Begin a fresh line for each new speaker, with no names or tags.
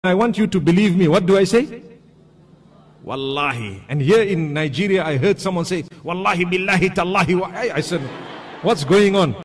I want you to believe me. What do I say? Wallahi. And here in Nigeria, I heard someone say, Wallahi billahi tallahi. I said, what's going on?